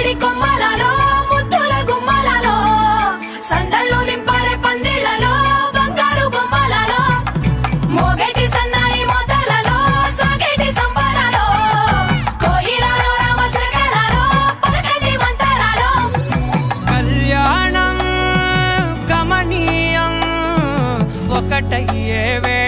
మామిడి కొమ్మలలో ముద్దుల గుమ్మలలో సందళ్ళు నింపారే పందిళ్లలో బంగారు బొమ్మలలో మోగేటి సన్నాయి మోతలలో సాగేటి సంబరాలో కోయిలలో రామసగలలో పలకటి మంతరాలో కళ్యాణం కమనీయం ఒకటయ్యే